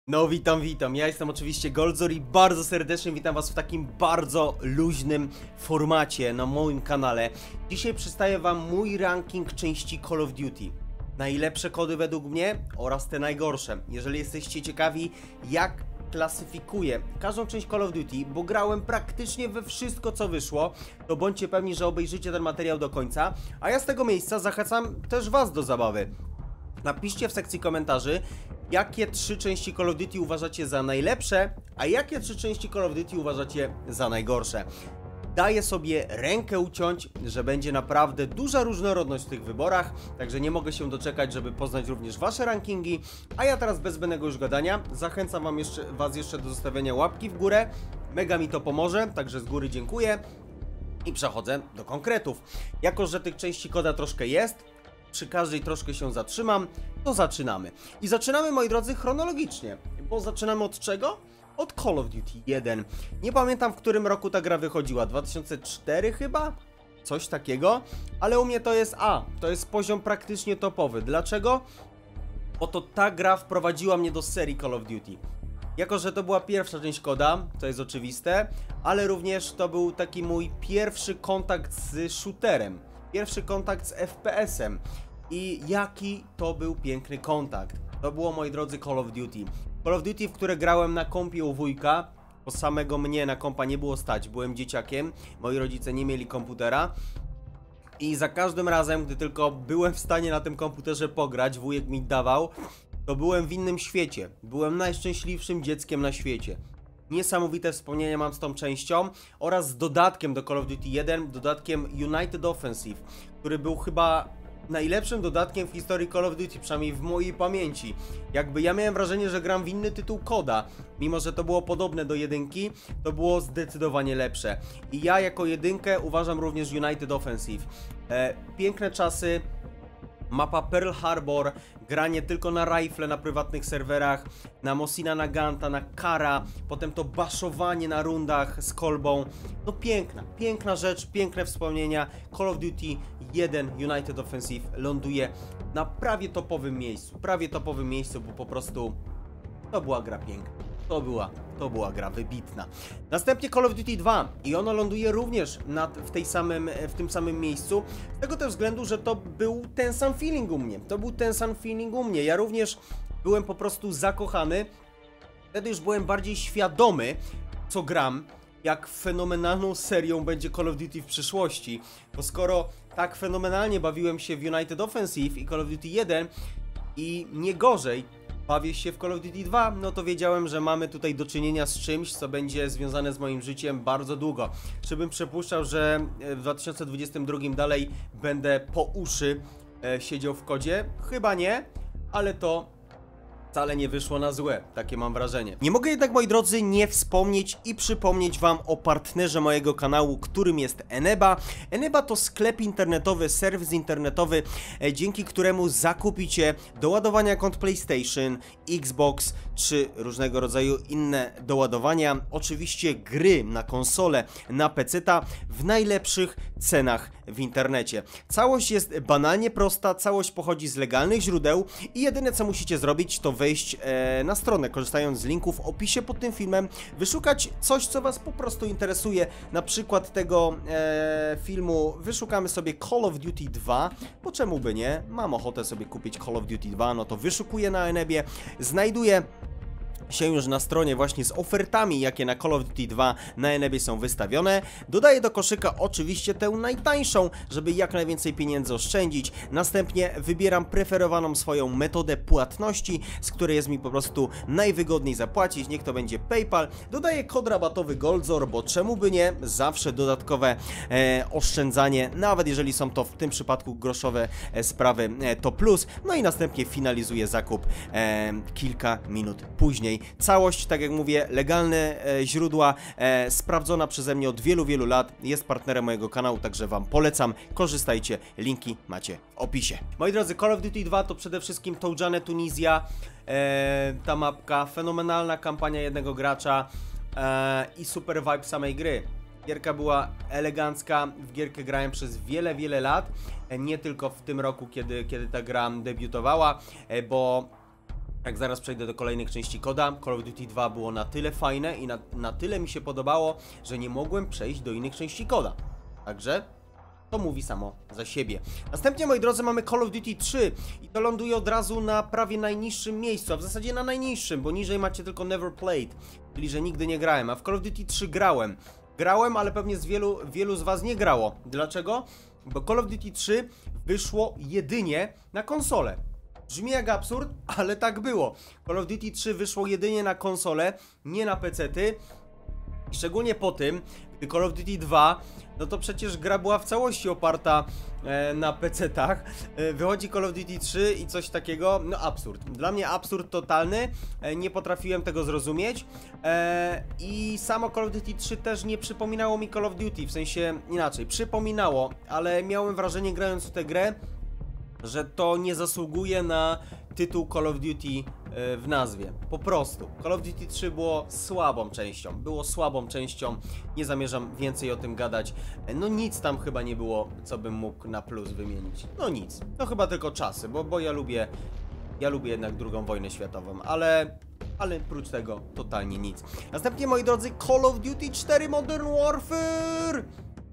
No witam, ja jestem oczywiście Goldzor i bardzo serdecznie witam was w takim bardzo luźnym formacie na moim kanale. Dzisiaj przedstawię wam mój ranking części Call of Duty. Najlepsze kody według mnie oraz te najgorsze. Jeżeli jesteście ciekawi jak klasyfikuję każdą część Call of Duty, bo grałem praktycznie we wszystko co wyszło, to bądźcie pewni, że obejrzycie ten materiał do końca, a ja z tego miejsca zachęcam też was do zabawy. Napiszcie w sekcji komentarzy, jakie 3 części Call of Duty uważacie za najlepsze, a jakie 3 części Call of Duty uważacie za najgorsze. Daję sobie rękę uciąć, że będzie naprawdę duża różnorodność w tych wyborach, także nie mogę się doczekać, żeby poznać również wasze rankingi. A ja teraz bez zbędnego już gadania zachęcam was jeszcze do zostawienia łapki w górę. Mega mi to pomoże, także z góry dziękuję. I przechodzę do konkretów. Jako że tych części koda troszkę jest, przy każdej troszkę się zatrzymam, to zaczynamy. I zaczynamy, moi drodzy, chronologicznie, bo zaczynamy od czego? Od Call of Duty 1. Nie pamiętam, w którym roku ta gra wychodziła, 2004 chyba? Coś takiego, ale u mnie to jest poziom praktycznie topowy. Dlaczego? Bo to ta gra wprowadziła mnie do serii Call of Duty. Jako że to była pierwsza część koda, to jest oczywiste, ale również to był taki mój pierwszy kontakt z shooterem. Pierwszy kontakt z FPS-em. I jaki to był piękny kontakt. To było, moi drodzy, Call of Duty. Call of Duty, w które grałem na kompie u wujka, bo samego mnie na kompa nie było stać. Byłem dzieciakiem, moi rodzice nie mieli komputera. I za każdym razem, gdy tylko byłem w stanie na tym komputerze pograć, wujek mi dawał, to byłem w innym świecie. Byłem najszczęśliwszym dzieckiem na świecie. Niesamowite wspomnienia mam z tą częścią oraz z dodatkiem do Call of Duty 1, dodatkiem United Offensive, który był chyba najlepszym dodatkiem w historii Call of Duty, przynajmniej w mojej pamięci. Jakby ja miałem wrażenie, że gram w inny tytuł koda, mimo że to było podobne do jedynki, to było zdecydowanie lepsze. I ja jako jedynkę uważam również United Offensive. Piękne czasy. Mapa Pearl Harbor, granie tylko na rifle na prywatnych serwerach, na Mossina Naganta, na Kara, potem to baszowanie na rundach z kolbą. No piękna rzecz, piękne wspomnienia. Call of Duty 1 United Offensive ląduje na prawie topowym miejscu, bo po prostu to była gra piękna. To była gra wybitna. Następnie Call of Duty 2 i ono ląduje również w tym samym miejscu, z tego też względu, że to był ten sam feeling u mnie. Ja również byłem po prostu zakochany. Wtedy już byłem bardziej świadomy, co gram, jak fenomenalną serią będzie Call of Duty w przyszłości. Bo skoro tak fenomenalnie bawiłem się w United Offensive i Call of Duty 1 i nie gorzej bawię się w Call of Duty 2, no to wiedziałem, że mamy tutaj do czynienia z czymś, co będzie związane z moim życiem bardzo długo. Czy bym przypuszczał, że w 2022 dalej będę po uszy siedział w kodzie? Chyba nie, ale to wcale nie wyszło na złe, takie mam wrażenie. Nie mogę jednak, moi drodzy, nie wspomnieć i przypomnieć wam o partnerze mojego kanału, którym jest Eneba. Eneba to sklep internetowy, serwis internetowy, dzięki któremu zakupicie do ładowania kont PlayStation, Xbox czy różnego rodzaju inne doładowania. Oczywiście gry na konsolę, na peceta w najlepszych cenach w internecie. Całość jest banalnie prosta, całość pochodzi z legalnych źródeł i jedyne co musicie zrobić to wejść na stronę, korzystając z linku w opisie pod tym filmem, wyszukać coś, co was po prostu interesuje. Na przykład tego filmu wyszukamy sobie Call of Duty 2, bo czemu by nie? Mam ochotę sobie kupić Call of Duty 2, no to wyszukuję na Enebie, znajduję się już na stronie właśnie z ofertami, jakie na Call of Duty 2 na Enebie są wystawione. Dodaję do koszyka oczywiście tę najtańszą, żeby jak najwięcej pieniędzy oszczędzić. Następnie wybieram preferowaną swoją metodę płatności, z której jest mi po prostu najwygodniej zapłacić. Niech to będzie PayPal. Dodaję kod rabatowy Goldzor, bo czemu by nie? Zawsze dodatkowe oszczędzanie, nawet jeżeli są to w tym przypadku groszowe sprawy, to plus. No i następnie finalizuję zakup kilka minut później. Całość, tak jak mówię, legalne źródła, sprawdzona przeze mnie od wielu lat, jest partnerem mojego kanału, także wam polecam, korzystajcie, linki macie w opisie. Moi drodzy, Call of Duty 2 to przede wszystkim Toudzane Tunizja, ta mapka, fenomenalna kampania jednego gracza i super vibe samej gry. Gierka była elegancka, w gierkę grałem przez wiele lat, nie tylko w tym roku, kiedy ta gra debiutowała, bo Jak zaraz przejdę do kolejnych części koda, Call of Duty 2 było na tyle fajne i na tyle mi się podobało, że nie mogłem przejść do innych części koda. Także to mówi samo za siebie. Następnie, moi drodzy, mamy Call of Duty 3 i to ląduje od razu na prawie najniższym miejscu, a w zasadzie na najniższym, bo niżej macie tylko Never Played, czyli że nigdy nie grałem, a w Call of Duty 3 grałem. Grałem, ale pewnie wielu z was nie grało. Dlaczego? Bo Call of Duty 3 wyszło jedynie na konsolę. Brzmi jak absurd, ale tak było. Call of Duty 3 wyszło jedynie na konsolę, nie na pecety. Szczególnie po tym, gdy Call of Duty 2, no to przecież gra była w całości oparta na pecetach. Wychodzi Call of Duty 3 i coś takiego, no absurd. Dla mnie absurd totalny, nie potrafiłem tego zrozumieć. I samo Call of Duty 3 też nie przypominało mi Call of Duty, w sensie inaczej, przypominało, ale miałem wrażenie, grając w tę grę, że to nie zasługuje na tytuł Call of Duty w nazwie. Po prostu. Call of Duty 3 było słabą częścią. Nie zamierzam więcej o tym gadać. No nic tam chyba nie było, co bym mógł na plus wymienić. No nic. No chyba tylko czasy, bo ja lubię jednak II wojnę światową, ale prócz tego totalnie nic. Następnie, moi drodzy, Call of Duty 4 Modern Warfare!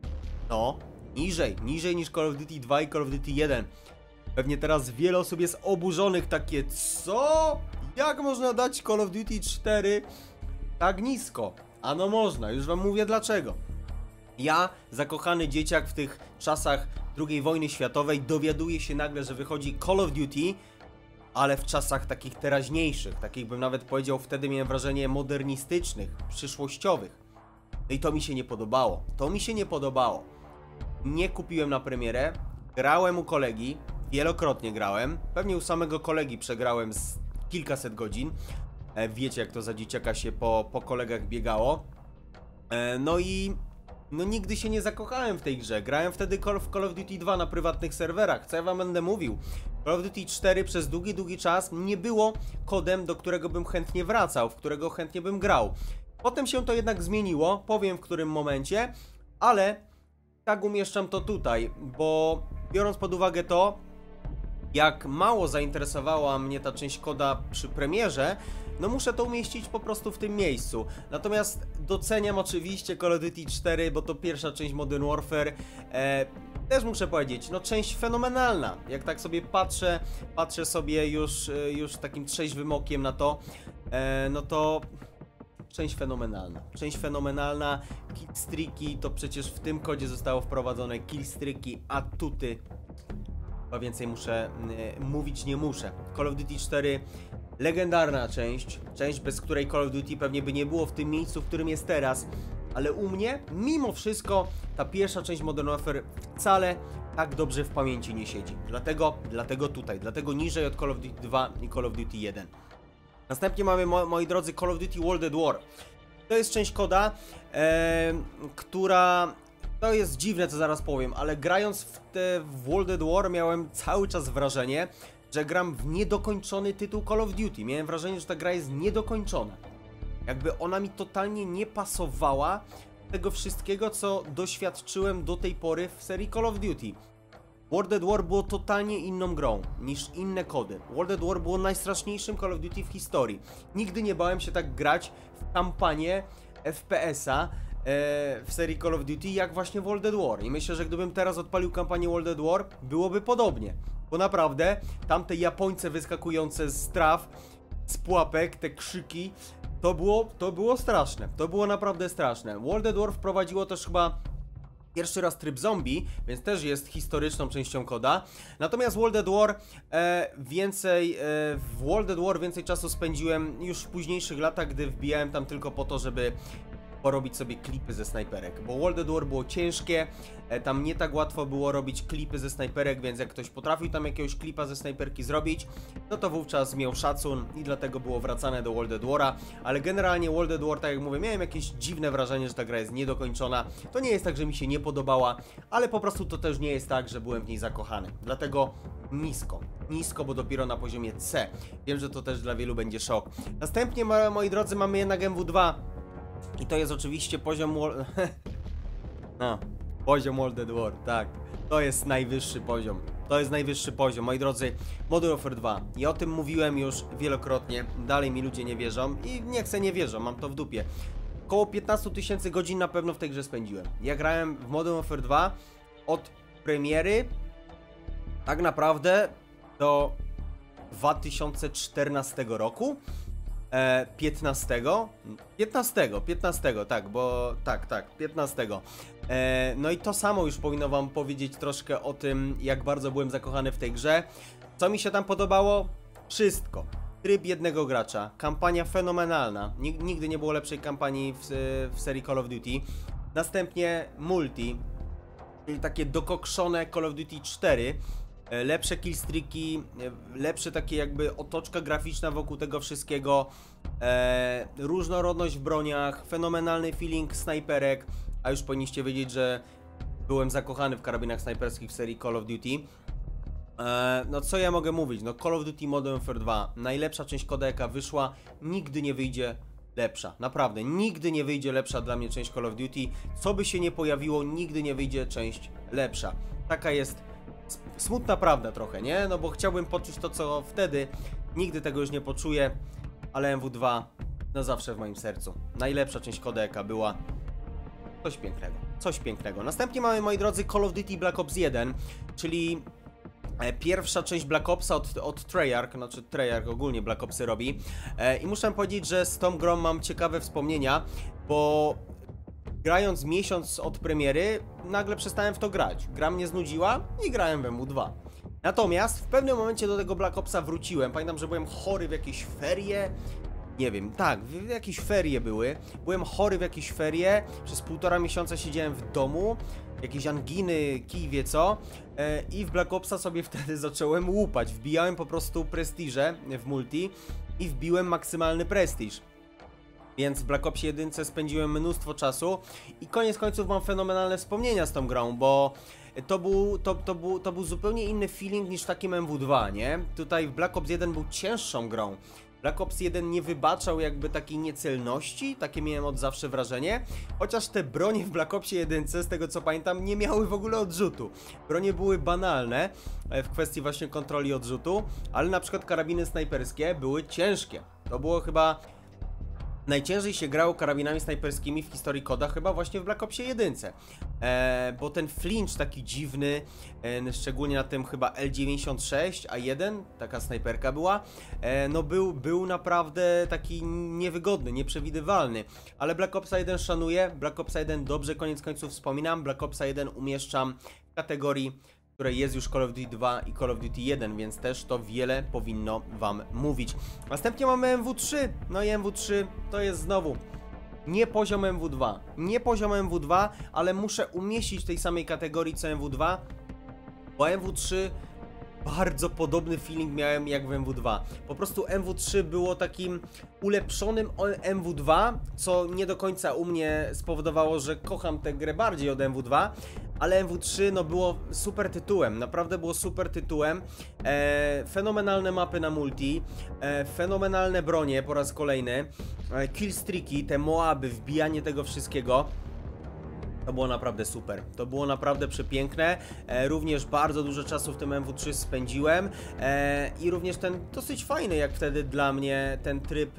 No, niżej niż Call of Duty 2 i Call of Duty 1. Pewnie teraz wiele osób jest oburzonych, takie co? Jak można dać Call of Duty 4 tak nisko? Ano można, już wam mówię dlaczego. Ja, zakochany dzieciak w tych czasach II wojny światowej, dowiaduję się nagle, że wychodzi Call of Duty, ale w czasach takich teraźniejszych, takich bym nawet powiedział, wtedy miałem wrażenie modernistycznych, przyszłościowych. No i to mi się nie podobało. Nie kupiłem na premierę, grałem u kolegi, wielokrotnie grałem, pewnie u samego kolegi przegrałem z kilkaset godzin. Wiecie, jak to za dzieciaka się po kolegach biegało. No i nigdy się nie zakochałem w tej grze. Grałem wtedy w Call of Duty 2 na prywatnych serwerach. Co ja wam będę mówił? Call of Duty 4 przez długi czas nie było kodem, do którego bym chętnie wracał, w którego chętnie bym grał. Potem się to jednak zmieniło, powiem w którym momencie, ale tak umieszczam to tutaj, bo biorąc pod uwagę to, jak mało zainteresowała mnie ta część koda przy premierze, no muszę to umieścić po prostu w tym miejscu. Natomiast doceniam oczywiście Call of Duty 4, bo to pierwsza część Modern Warfare. Też muszę powiedzieć, no część fenomenalna. Jak tak sobie patrzę sobie już takim trzeźwym okiem na to, no to część fenomenalna. Killstreaki, to przecież w tym kodzie zostało wprowadzone killstreaki, atuty. Chyba więcej mówić nie muszę. Call of Duty 4, legendarna część, bez której Call of Duty pewnie by nie było w tym miejscu, w którym jest teraz. Ale u mnie, mimo wszystko, ta pierwsza część Modern Warfare wcale tak dobrze w pamięci nie siedzi. Dlatego niżej od Call of Duty 2 i Call of Duty 1. Następnie mamy, moi drodzy, Call of Duty World at War. To jest część koda, która... To jest dziwne, co zaraz powiem, ale grając w World at War miałem cały czas wrażenie, że gram w niedokończony tytuł Call of Duty. Miałem wrażenie, że ta gra jest niedokończona. Jakby ona mi totalnie nie pasowała tego wszystkiego, co doświadczyłem do tej pory w serii Call of Duty. World at War było totalnie inną grą niż inne kody. World at War było najstraszniejszym Call of Duty w historii. Nigdy nie bałem się tak grać w kampanię FPS-a w serii Call of Duty jak właśnie World at War. I myślę, że gdybym teraz odpalił kampanię World at War, byłoby podobnie. Bo naprawdę tamte Japońce wyskakujące z traw, z pułapek, te krzyki, to było straszne. To było naprawdę straszne. World at War wprowadziło też chyba pierwszy raz tryb zombie, więc też jest historyczną częścią koda. Natomiast World at War w World at War więcej czasu spędziłem już w późniejszych latach, gdy wbijałem tam tylko po to, żeby porobić sobie klipy ze snajperek, bo World at War było ciężkie, tam nie tak łatwo było robić klipy ze snajperek, więc jak ktoś potrafił tam jakiegoś klipa ze snajperki zrobić, no to wówczas miał szacun i dlatego było wracane do World at War'a, ale generalnie World at War, tak jak mówię, miałem jakieś dziwne wrażenie, że ta gra jest niedokończona. To nie jest tak, że mi się nie podobała, ale po prostu to też nie jest tak, że byłem w niej zakochany, dlatego nisko, bo dopiero na poziomie C. Wiem, że to też dla wielu będzie szok. Następnie, moi drodzy, mamy jednak MW2. I to jest oczywiście poziom poziom World at War, tak. To jest najwyższy poziom. To jest najwyższy poziom, moi drodzy. Modern Warfare 2. I o tym mówiłem już wielokrotnie. Dalej mi ludzie nie wierzą i nie chcę, nie wierzą, mam to w dupie. Około 15 000 godzin na pewno w tej grze spędziłem. Ja grałem w Modern Warfare 2 od premiery tak naprawdę do 2014 roku. 15, tak, bo tak, 15. No i to samo już powinno wam powiedzieć troszkę o tym, jak bardzo byłem zakochany w tej grze. Co mi się tam podobało? Wszystko. Tryb jednego gracza, kampania fenomenalna, nigdy nie było lepszej kampanii w serii Call of Duty. Następnie multi, czyli takie dokokszone Call of Duty 4. Lepsze killstreaki, lepsze takie jakby otoczka graficzna wokół tego wszystkiego, różnorodność w broniach, fenomenalny feeling snajperek, a już powinniście wiedzieć, że byłem zakochany w karabinach snajperskich w serii Call of Duty. No co ja mogę mówić, no Call of Duty Modern Warfare 2, najlepsza część koda jaka wyszła, nigdy nie wyjdzie lepsza, naprawdę, nigdy nie wyjdzie lepsza dla mnie część Call of Duty, co by się nie pojawiło, nigdy nie wyjdzie część lepsza, taka jest smutna prawda trochę, nie? No bo chciałbym poczuć to, co wtedy, nigdy tego już nie poczuję, ale MW2 na zawsze w moim sercu. Najlepsza część koda jaka była, coś pięknego, coś pięknego. Następnie mamy, moi drodzy, Call of Duty Black Ops 1, czyli pierwsza część Black Opsa od Treyarch, znaczy Treyarch ogólnie Black Opsy robi. I muszę powiedzieć, że z tą grą mam ciekawe wspomnienia, bo grając miesiąc od premiery, nagle przestałem w to grać. Gra mnie znudziła i grałem w MW2. Natomiast w pewnym momencie do tego Black Opsa wróciłem. Pamiętam, że byłem chory w jakieś ferie. Nie wiem, tak, jakieś ferie były. Byłem chory w jakieś ferie. Przez 1,5 miesiąca siedziałem w domu. Jakieś anginy, kij wie co. I w Black Opsa sobie wtedy zacząłem łupać. Wbijałem po prostu prestiże w multi i wbiłem maksymalny prestiż. Więc w Black Opsie 1 spędziłem mnóstwo czasu i koniec końców mam fenomenalne wspomnienia z tą grą, bo to był zupełnie inny feeling niż w takim MW2, nie? Tutaj w Black Ops 1 był cięższą grą. Black Ops 1 nie wybaczał jakby takiej niecelności, takie miałem od zawsze wrażenie, chociaż te bronie w Black Opsie 1, z tego co pamiętam, nie miały w ogóle odrzutu. Bronie były banalne w kwestii właśnie kontroli odrzutu, ale na przykład karabiny snajperskie były ciężkie. To było chyba... Najciężej się grało karabinami snajperskimi w historii koda chyba właśnie w Black Opsie 1. Bo ten flinch taki dziwny, szczególnie na tym chyba L96A1, taka snajperka była, no był naprawdę taki niewygodny, nieprzewidywalny. Ale Black Opsa 1 szanuję, Black Opsa 1 dobrze koniec końców wspominam, Black Opsa 1 umieszczam w kategorii, w której jest już Call of Duty 2 i Call of Duty 1, więc też to wiele powinno wam mówić. Następnie mamy MW3, no i MW3 to jest znowu nie poziom MW2, nie poziom MW2, ale muszę umieścić w tej samej kategorii co MW2, bo MW3 bardzo podobny feeling miałem jak w MW2. Po prostu MW3 było takim ulepszonym MW2, co nie do końca u mnie spowodowało, że kocham tę grę bardziej od MW2, ale MW3 no było super tytułem, naprawdę było super tytułem. Fenomenalne mapy na multi, fenomenalne bronie po raz kolejny, killstreaki, te Moaby, wbijanie tego wszystkiego. To było naprawdę super, to było naprawdę przepiękne, również bardzo dużo czasu w tym MW3 spędziłem i również ten dosyć fajny jak wtedy dla mnie ten tryb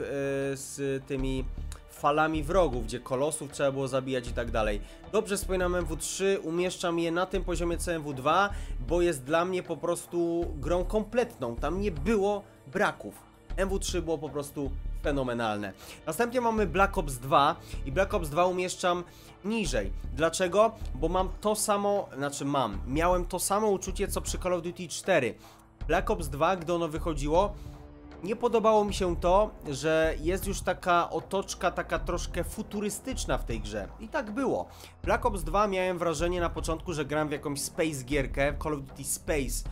z tymi falami wrogów, gdzie kolosów trzeba było zabijać i tak dalej. Dobrze wspominam MW3, umieszczam je na tym poziomie co MW2, bo jest dla mnie po prostu grą kompletną, tam nie było braków. MW3 było po prostu fenomenalne. Następnie mamy Black Ops 2 i Black Ops 2 umieszczam niżej. Dlaczego? Bo mam to samo, miałem to samo uczucie co przy Call of Duty 4. Black Ops 2, gdy ono wychodziło, nie podobało mi się to, że jest już taka otoczka, taka troszkę futurystyczna w tej grze. I tak było. Black Ops 2 miałem wrażenie na początku, że gram w jakąś space gierkę, Call of Duty Space,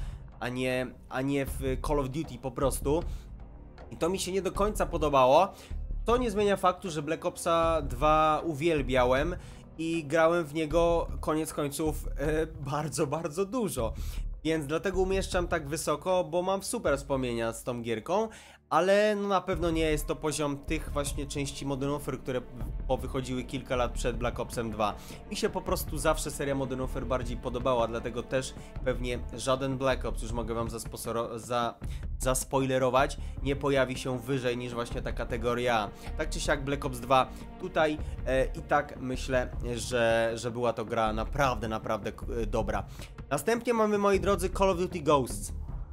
a nie w Call of Duty po prostu. I to mi się nie do końca podobało. To nie zmienia faktu, że Black Opsa 2 uwielbiałem i grałem w niego koniec końców bardzo, bardzo dużo. Więc dlatego umieszczam tak wysoko, bo mam super wspomnienia z tą gierką, ale no na pewno nie jest to poziom tych właśnie części Modern Warfare, które wychodziły kilka lat przed Black Opsem 2. Mi się po prostu zawsze seria Modern Warfare bardziej podobała, dlatego też pewnie żaden Black Ops, już mogę wam zaspoilerować, nie pojawi się wyżej niż właśnie ta kategoria A. Tak czy siak Black Ops 2 tutaj i tak myślę, że była to gra naprawdę, naprawdę dobra. Następnie mamy, moi drodzy, Call of Duty Ghosts.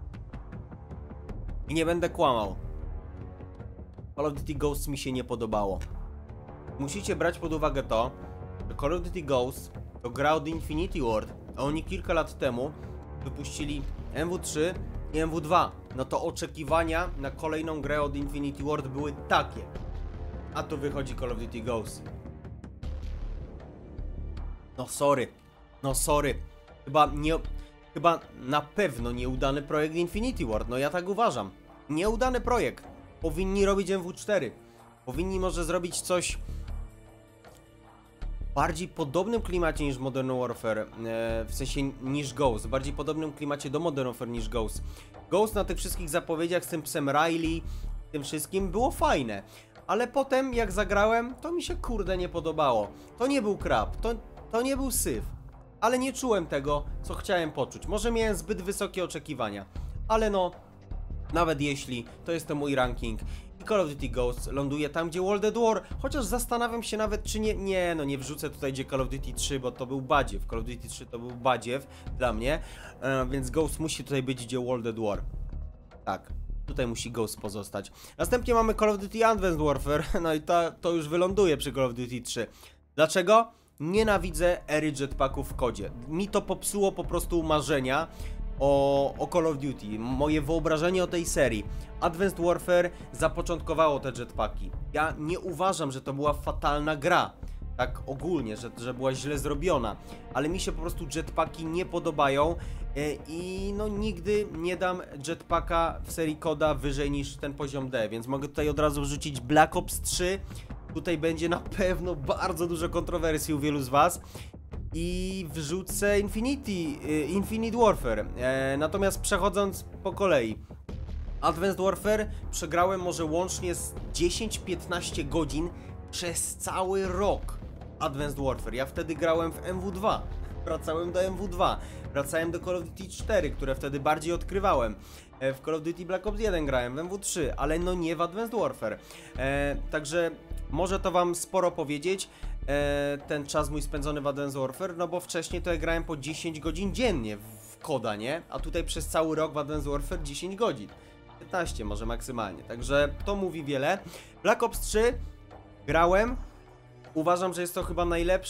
I nie będę kłamał. Call of Duty Ghosts mi się nie podobało. Musicie brać pod uwagę to, że Call of Duty Ghosts to gra od Infinity Ward, a oni kilka lat temu wypuścili MW3 i MW2. No to oczekiwania na kolejną grę od Infinity Ward były takie. A tu wychodzi Call of Duty Ghosts. No sorry. No sorry. Chyba na pewno nieudany projekt Infinity Ward, no ja tak uważam. Nieudany projekt. Powinni robić MW4. Powinni może zrobić coś w bardziej podobnym klimacie niż Modern Warfare, w sensie niż Ghost, w bardziej podobnym klimacie do Modern Warfare niż Ghost. Ghost na tych wszystkich zapowiedziach z tym psem Riley, tym wszystkim było fajne. Ale potem jak zagrałem, to mi się kurde nie podobało. To nie był krab, to nie był syf. Ale nie czułem tego, co chciałem poczuć. Może miałem zbyt wysokie oczekiwania. Ale no, nawet jeśli, to jest to mój ranking. I Call of Duty Ghosts ląduje tam, gdzie World at War. Chociaż zastanawiam się nawet, czy nie wrzucę tutaj, gdzie Call of Duty 3, bo to był badziew. Call of Duty 3 to był badziew dla mnie. Więc Ghost musi tutaj być, gdzie World at War. Tak. Tutaj musi Ghost pozostać. Następnie mamy Call of Duty Advanced Warfare. No i to już wyląduje przy Call of Duty 3. Dlaczego? Nienawidzę ery jetpacków w kodzie. Mi to popsuło po prostu marzenia o Call of Duty. Moje wyobrażenie o tej serii. Advanced Warfare zapoczątkowało te jetpacki. Ja nie uważam, że to była fatalna gra. Tak ogólnie, że była źle zrobiona. Ale mi się po prostu jetpacki nie podobają. I no nigdy nie dam jetpacka w serii koda wyżej niż ten poziom D. Więc mogę tutaj od razu wrzucić Black Ops 3. Tutaj będzie na pewno bardzo dużo kontrowersji u wielu z was. I wrzucę Infinite Warfare. Natomiast przechodząc po kolei. Advanced Warfare przegrałem może łącznie z 10-15 godzin przez cały rok. Advanced Warfare. Ja wtedy grałem w MW2. Wracałem do MW2. Wracałem do Call of Duty 4, które wtedy bardziej odkrywałem. W Call of Duty Black Ops 1 grałem, w MW3, ale no nie w Advanced Warfare. Także może to wam sporo powiedzieć, ten czas mój spędzony w Advanced Warfare, no bo wcześniej to ja grałem po 10 godzin dziennie w koda, nie? A tutaj przez cały rok w Advanced Warfare 10 godzin. 15 może maksymalnie, także to mówi wiele. Black Ops 3 grałem. Uważam, że jest to chyba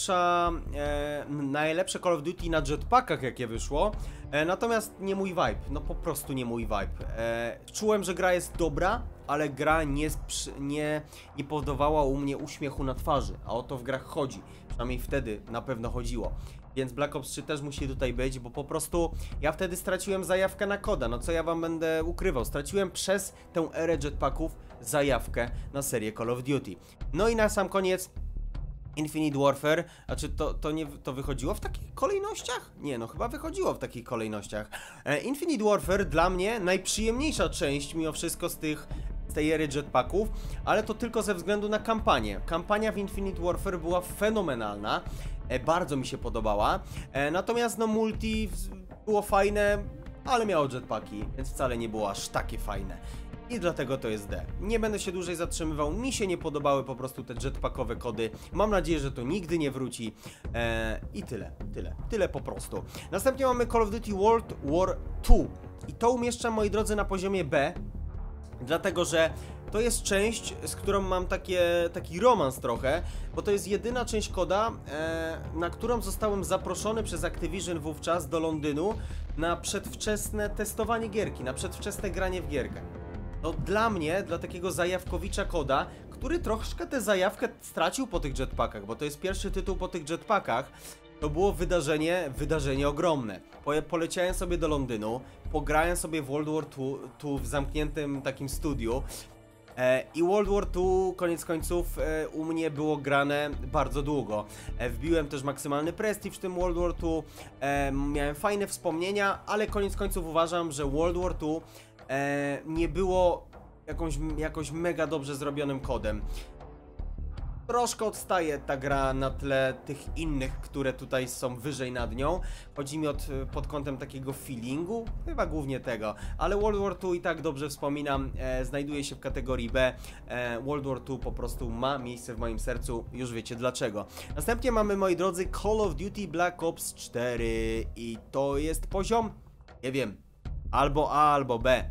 najlepsze Call of Duty na jetpackach, jakie wyszło. Natomiast nie mój vibe, no po prostu nie mój vibe. Czułem, że gra jest dobra, ale gra nie powodowała u mnie uśmiechu na twarzy, a o to w grach chodzi. Przynajmniej wtedy na pewno chodziło. Więc Black Ops 3 też musi tutaj być, bo po prostu ja wtedy straciłem zajawkę na koda. No co ja wam będę ukrywał? Straciłem przez tę erę jetpacków zajawkę na serię Call of Duty. No i na sam koniec Infinite Warfare, a czy to wychodziło w takich kolejnościach? Nie, no chyba wychodziło w takich kolejnościach. Infinite Warfare dla mnie najprzyjemniejsza część mimo wszystko z tej ery jetpacków, ale to tylko ze względu na kampanię. Kampania w Infinite Warfare była fenomenalna, bardzo mi się podobała, natomiast no multi było fajne, ale miało jetpacki, więc wcale nie było aż takie fajne. I dlatego to jest D. Nie będę się dłużej zatrzymywał, mi się nie podobały po prostu te jetpackowe kody. Mam nadzieję, że to nigdy nie wróci. I tyle po prostu. Następnie mamy Call of Duty World War II. I to umieszczam, moi drodzy, na poziomie B. Dlatego, że to jest część, z którą mam taki romans trochę, bo to jest jedyna część koda, na którą zostałem zaproszony przez Activision wówczas do Londynu na przedwczesne testowanie gierki, na przedwczesne granie w gierkę. No dla mnie, dla takiego zajawkowicza koda, który troszkę tę zajawkę stracił po tych jetpackach, bo to jest pierwszy tytuł po tych jetpackach, to było wydarzenie ogromne. Poleciałem sobie do Londynu, pograłem sobie w World War II w zamkniętym takim studiu I World War II koniec końców u mnie było grane bardzo długo. Wbiłem też maksymalny prestiż w tym World War II, miałem fajne wspomnienia, ale koniec końców uważam, że World War II nie było jakoś mega dobrze zrobionym kodem. Troszkę odstaje ta gra na tle tych innych, które tutaj są wyżej nad nią. Chodzi mi pod kątem takiego feelingu, chyba głównie tego. Ale World War II i tak dobrze wspominam, znajduje się w kategorii B. World War II po prostu ma miejsce w moim sercu, już wiecie dlaczego. Następnie mamy, moi drodzy, Call of Duty Black Ops 4 i to jest poziom, nie wiem, albo A, albo B.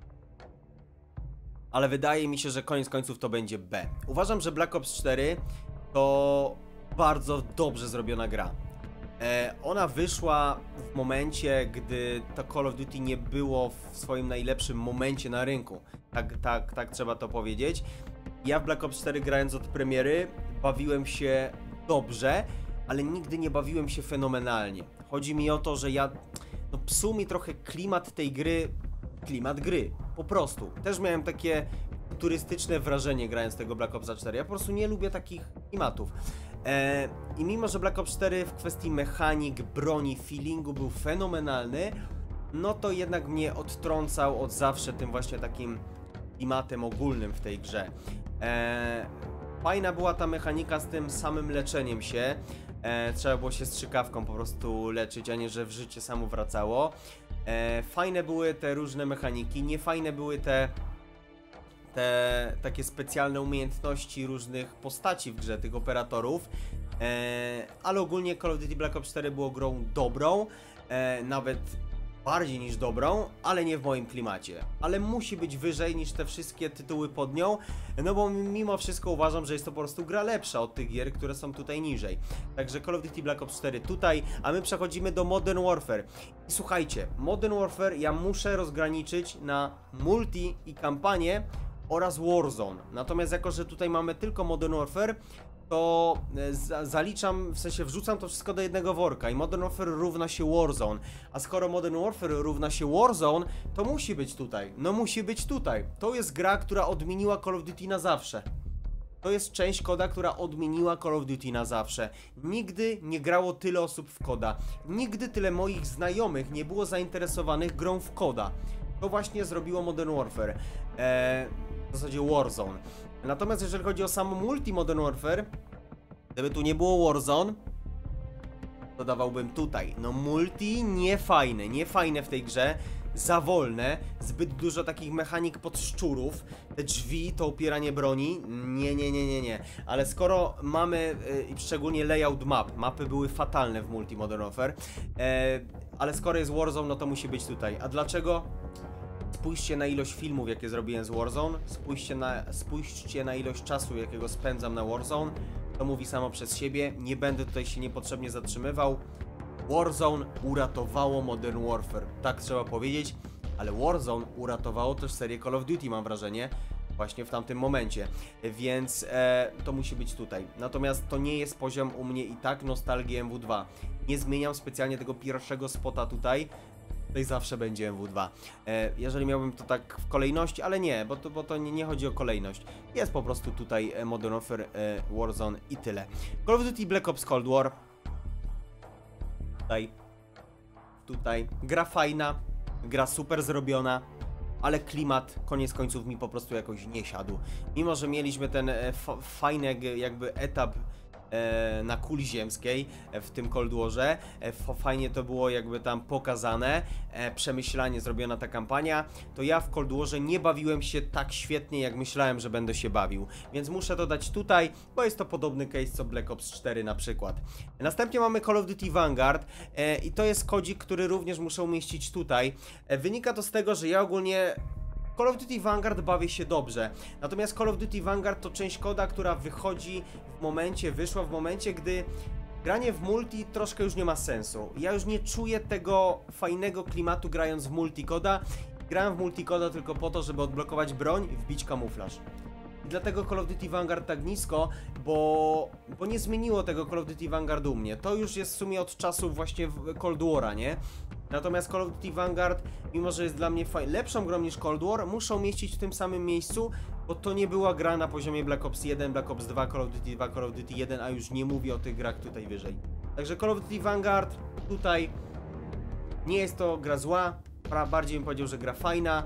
Ale wydaje mi się, że koniec końców to będzie B. Uważam, że Black Ops 4 to bardzo dobrze zrobiona gra. Ona wyszła w momencie, gdy to Call of Duty nie było w swoim najlepszym momencie na rynku. Tak trzeba to powiedzieć. Ja w Black Ops 4 grając od premiery bawiłem się dobrze, ale nigdy nie bawiłem się fenomenalnie. Chodzi mi o to, że psuł mi trochę klimat tej gry. Klimat gry, po prostu. Też miałem takie turystyczne wrażenie grając tego Black Ops 4. Ja po prostu nie lubię takich klimatów. I mimo, że Black Ops 4 w kwestii mechanik, broni, feelingu był fenomenalny, no to jednak mnie odtrącał od zawsze tym właśnie takim klimatem ogólnym w tej grze. Fajna była ta mechanika z tym samym leczeniem się. Trzeba było się strzykawką po prostu leczyć, a nie że w życie samo wracało. Fajne były te różne mechaniki, niefajne były te takie specjalne umiejętności różnych postaci w grze, tych operatorów. Ale ogólnie Call of Duty Black Ops 4 było grą dobrą, nawet bardziej niż dobrą, ale nie w moim klimacie. Ale musi być wyżej niż te wszystkie tytuły pod nią, no bo mimo wszystko uważam, że jest to po prostu gra lepsza od tych gier, które są tutaj niżej. Także Call of Duty Black Ops 4 tutaj, a my przechodzimy do Modern Warfare. I słuchajcie, Modern Warfare ja muszę rozgraniczyć na multi i kampanię oraz Warzone. Natomiast jako, że tutaj mamy tylko Modern Warfare, to zaliczam, w sensie wrzucam to wszystko do jednego worka i Modern Warfare równa się Warzone. A skoro Modern Warfare równa się Warzone, to musi być tutaj. No musi być tutaj. To jest gra, która odmieniła Call of Duty na zawsze. To jest część koda, która odmieniła Call of Duty na zawsze. Nigdy nie grało tyle osób w koda. Nigdy tyle moich znajomych nie było zainteresowanych grą w koda. To właśnie zrobiło Modern Warfare. W zasadzie Warzone. Natomiast jeżeli chodzi o samo multi Modern Warfare, gdyby tu nie było Warzone, to dawałbym tutaj. No multi niefajne w tej grze, za wolne, zbyt dużo takich mechanik pod szczurów, te drzwi, to opieranie broni, nie. Ale skoro mamy, szczególnie layout mapy były fatalne w multi Modern Warfare, ale skoro jest Warzone, no to musi być tutaj. A dlaczego? Spójrzcie na ilość filmów, jakie zrobiłem z Warzone, spójrzcie na ilość czasu, jakiego spędzam na Warzone. To mówi samo przez siebie, nie będę tutaj się niepotrzebnie zatrzymywał. Warzone uratowało Modern Warfare, tak trzeba powiedzieć, ale Warzone uratowało też serię Call of Duty, mam wrażenie, właśnie w tamtym momencie, więc to musi być tutaj. Natomiast to nie jest poziom u mnie i tak nostalgii MW2. Nie zmieniam specjalnie tego pierwszego spota tutaj. Tutaj zawsze będzie MW2. Jeżeli miałbym to tak w kolejności, ale nie, bo to nie chodzi o kolejność. Jest po prostu tutaj Modern Warfare, Warzone i tyle. Call of Duty Black Ops Cold War. Tutaj. Gra fajna, gra super zrobiona, ale klimat koniec końców mi po prostu jakoś nie siadł. Mimo że mieliśmy ten fajny jakby etap na kuli ziemskiej w tym Cold Warze. Fajnie to było jakby tam pokazane, przemyślanie zrobiona ta kampania, to ja w Cold Warze nie bawiłem się tak świetnie, jak myślałem, że będę się bawił. Więc muszę to dać tutaj, bo jest to podobny case co Black Ops 4 na przykład. Następnie mamy Call of Duty Vanguard i to jest kodzik, który również muszę umieścić tutaj. Wynika to z tego, że ja ogólnie Call of Duty Vanguard bawię się dobrze, natomiast Call of Duty Vanguard to część koda, która wyszła w momencie, gdy granie w multi troszkę już nie ma sensu. Ja już nie czuję tego fajnego klimatu grając w multikoda. Grałem w multikoda tylko po to, żeby odblokować broń i wbić kamuflaż. I dlatego Call of Duty Vanguard tak nisko, bo nie zmieniło tego Call of Duty Vanguard u mnie. To już jest w sumie od czasów właśnie Cold War'a, nie? Natomiast Call of Duty Vanguard, mimo że jest dla mnie lepszą grą niż Cold War, muszę umieścić w tym samym miejscu, bo to nie była gra na poziomie Black Ops 1, Black Ops 2, Call of Duty 2, Call of Duty 1, a już nie mówię o tych grach tutaj wyżej. Także Call of Duty Vanguard tutaj nie jest to gra zła, bardziej bym powiedział, że gra fajna,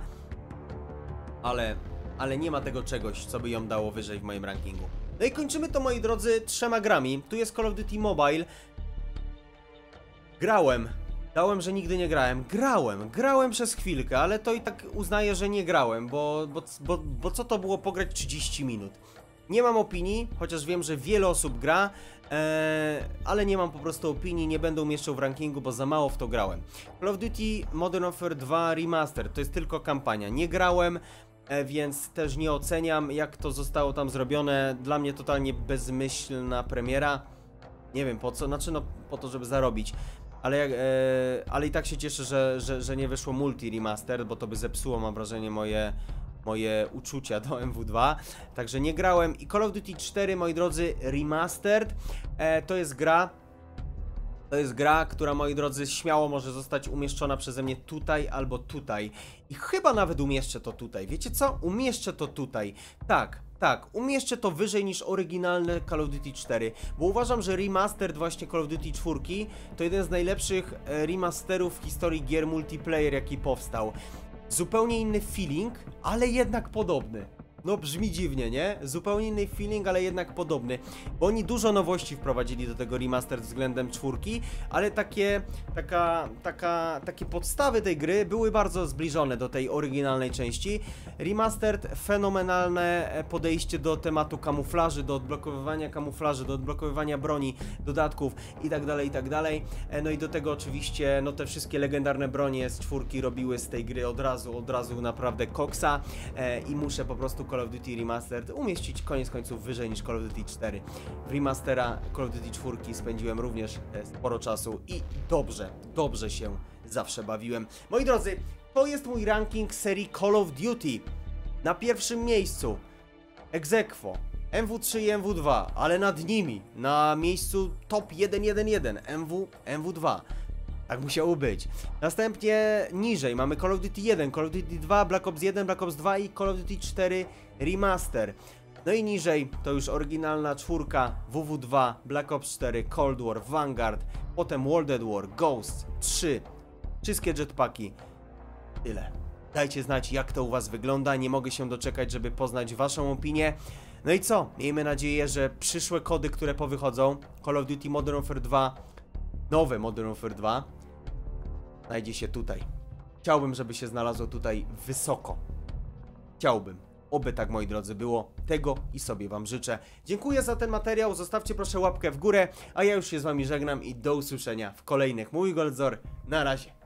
ale nie ma tego czegoś, co by ją dało wyżej w moim rankingu. No i kończymy to, moi drodzy, 3 grami. Tu jest Call of Duty Mobile. Dałem, że nigdy nie grałem. Grałem przez chwilkę, ale to i tak uznaję, że nie grałem, bo co to było pograć 30 minut? Nie mam opinii, chociaż wiem, że wiele osób gra, ale nie mam po prostu opinii, nie będę umieszczał w rankingu, bo za mało w to grałem. Call of Duty Modern Warfare 2 Remastered, to jest tylko kampania. Nie grałem, więc też nie oceniam, jak to zostało tam zrobione. Dla mnie totalnie bezmyślna premiera. Nie wiem po co, znaczy no po to, żeby zarobić. Ale i tak się cieszę, że nie wyszło multi remaster, bo to by zepsuło, mam wrażenie, moje uczucia do MW2. Także nie grałem. I Call of Duty 4, moi drodzy, remastered, to jest gra, która, moi drodzy, śmiało może zostać umieszczona przeze mnie tutaj albo tutaj. I chyba nawet umieszczę to tutaj. Wiecie co? Umieszczę to tutaj. Tak, umieszczę to wyżej niż oryginalne Call of Duty 4, bo uważam, że remastered właśnie Call of Duty 4 to jeden z najlepszych remasterów w historii gier multiplayer, jaki powstał. Zupełnie inny feeling, ale jednak podobny. No brzmi dziwnie, nie? Zupełnie inny feeling, ale jednak podobny. Bo oni dużo nowości wprowadzili do tego remastered względem 4, ale takie podstawy tej gry były bardzo zbliżone do tej oryginalnej części. Remastered, fenomenalne podejście do tematu kamuflaży, do odblokowywania kamuflaży, do odblokowywania broni, dodatków itd. No i do tego oczywiście, no te wszystkie legendarne bronie z 4 robiły z tej gry od razu naprawdę koksa i muszę po prostu Call of Duty Remastered umieścić koniec końców wyżej niż Call of Duty 4. W remastera Call of Duty 4 spędziłem również sporo czasu i dobrze się zawsze bawiłem. Moi drodzy, to jest mój ranking serii Call of Duty. Na pierwszym miejscu ex aequo MW3 i MW2, ale nad nimi na miejscu top 111 MW2. Tak musiało być. Następnie niżej mamy Call of Duty 1, Call of Duty 2, Black Ops 1, Black Ops 2 i Call of Duty 4 Remaster. No i niżej to już oryginalna 4, WW2, Black Ops 4, Cold War, Vanguard, potem World at War, Ghost 3, wszystkie jetpacki. Tyle. Dajcie znać, jak to u was wygląda, nie mogę się doczekać, żeby poznać waszą opinię. No i co? Miejmy nadzieję, że przyszłe kody, które powychodzą, Call of Duty Modern Warfare 2, nowe Modern Warfare 2, znajdzie się tutaj. Chciałbym, żeby się znalazło tutaj wysoko. Chciałbym. Oby tak, moi drodzy, było. Tego i sobie wam życzę. Dziękuję za ten materiał. Zostawcie proszę łapkę w górę, a ja już się z wami żegnam i do usłyszenia w kolejnych. Mój Goldzor. Na razie.